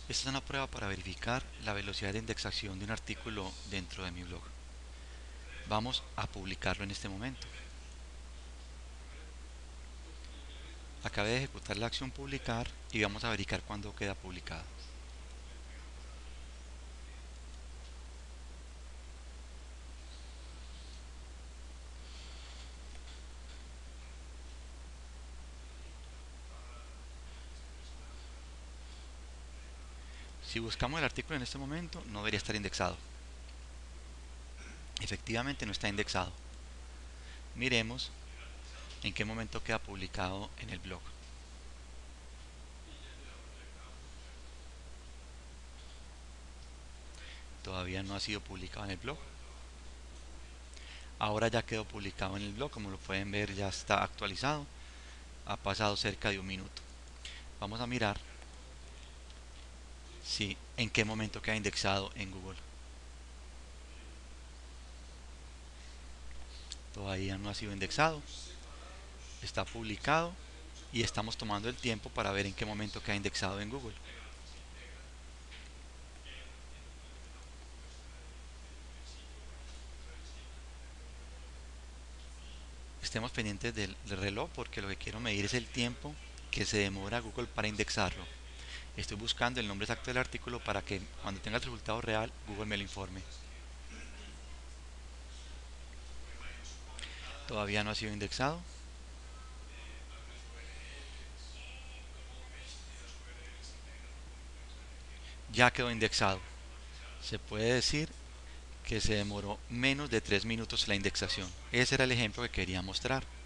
Esta es una prueba para verificar la velocidad de indexación de un artículo dentro de mi blog. Vamos a publicarlo en este momento. Acabé de ejecutar la acción publicar y vamos a verificar cuándo queda publicado. Si buscamos el artículo en este momento, no debería estar indexado. Efectivamente no está indexado. Miremos en qué momento queda publicado en el blog. Todavía no ha sido publicado en el blog. Ahora ya quedó publicado en el blog, como lo pueden ver ya está actualizado. Ha pasado cerca de un minuto. Vamos a mirar si en qué momento queda indexado en Google. Todavía no ha sido indexado, está publicado y estamos tomando el tiempo para ver en qué momento queda indexado en Google. Estemos pendientes del reloj porque lo que quiero medir es el tiempo que se demora Google para indexarlo. Estoy buscando el nombre exacto del artículo para que cuando tenga el resultado real Google me lo informe. Todavía no ha sido indexado. Ya quedó indexado. Se puede decir que se demoró menos de 3 minutos la indexación. Ese era el ejemplo que quería mostrar.